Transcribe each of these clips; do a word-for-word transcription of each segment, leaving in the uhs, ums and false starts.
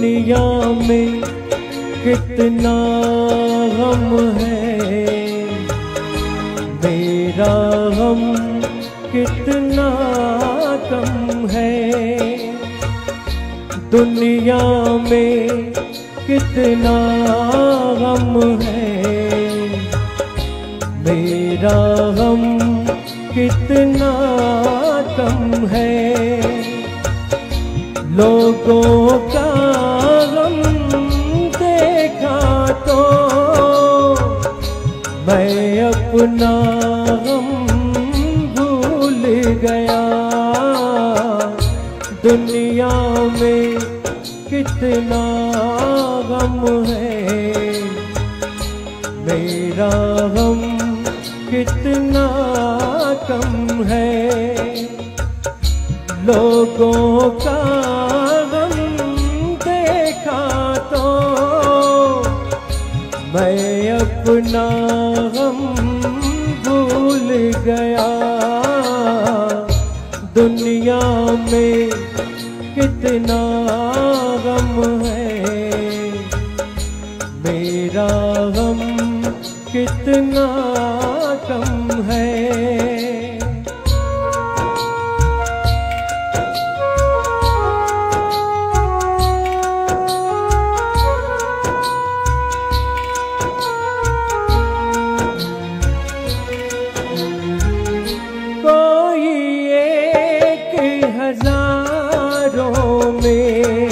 दुनिया में कितना गम है, मेरा गम कितना कम है। दुनिया में कितना गम है, मेरा गम कितना कम है। लोगों का गम देखा तो मैं अपना गम भूल गया। दुनिया में कितना गम है, मेरा गम कितना कम है। लोगों का गम देखा तो मैं अपना गम भूल गया। दुनिया में कितना गम है, मेरा गम कितना कम है। कोई एक हजारों में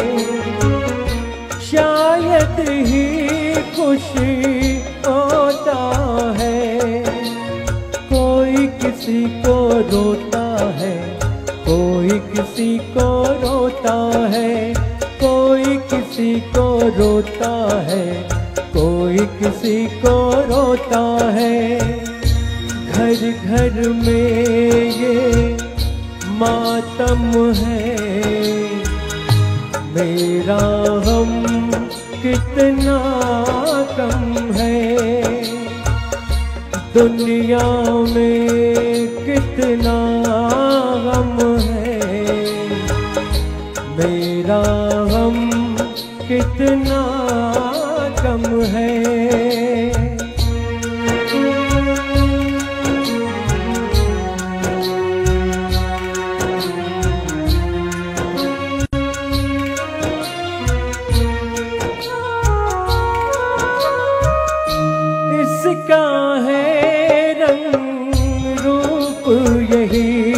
शायद ही खुशी होता है। कोई किसी को रोता है, कोई किसी को रोता है, कोई किसी को रोता है, कोई किसी को रोता है। घर घर में ये मातम है, मेरा गम कितना कम है। दुनिया में कितना गम है, मेरा गम कितना कम है। इसका है रंग रूप यही,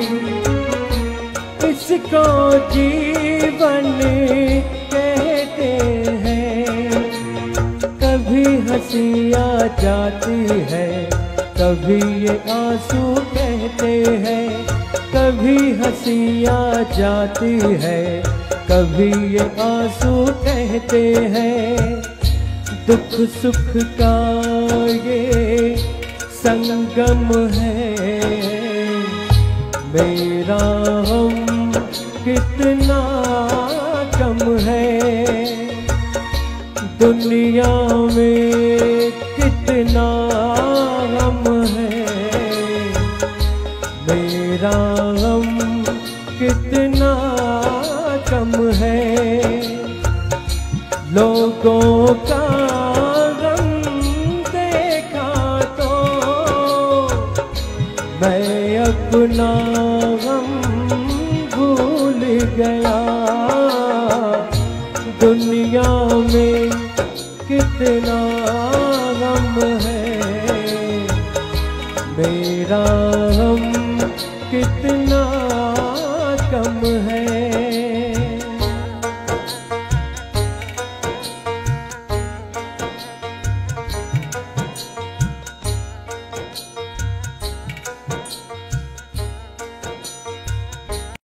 इसको जीवन कहते हैं। कभी हंसी आ जाती है, कभी ये आंसू कहते हैं। कभी हंसी आ जाती है, कभी ये आंसू कहते हैं। दुख सुख का ये संगम है, मेरा गम कितना कम है। दुनिया में कितना गम है, मेरा गम कितना कम है। लोगों का गम देखा तो मैं अपना गम भूल गया। दुनिया में कितना